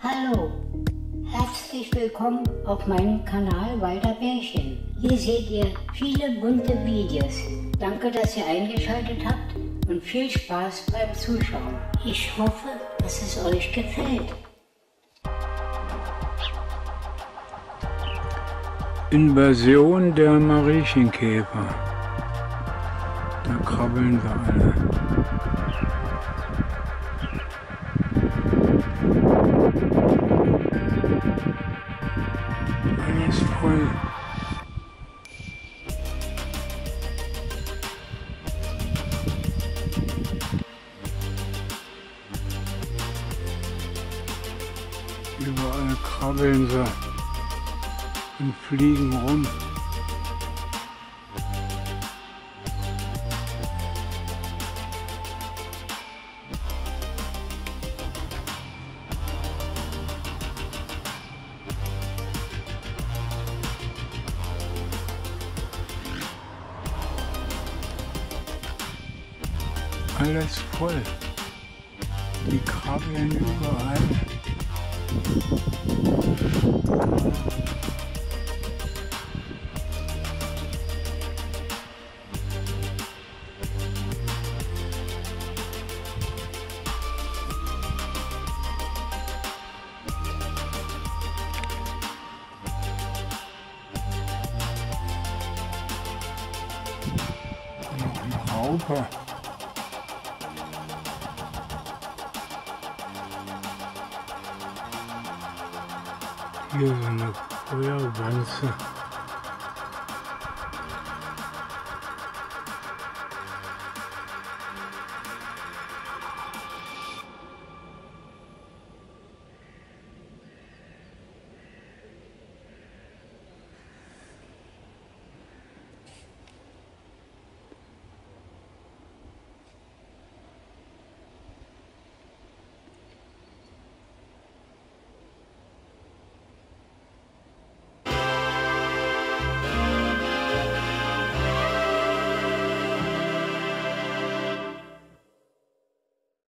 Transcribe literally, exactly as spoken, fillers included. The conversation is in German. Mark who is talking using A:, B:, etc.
A: Hallo, herzlich willkommen auf meinem Kanal Walter Bärchen. Hier seht ihr viele bunte Videos. Danke, dass ihr eingeschaltet habt und viel Spaß beim Zuschauen. Ich hoffe, dass es euch gefällt.
B: Invasion der Mariechenkäfer. Da krabbeln sie alle. Alles voll. Überall krabbeln sie und fliegen rum. Alles voll. Die krabbeln überall. Noch eine Raupe. Hier so eine Feuerwanze.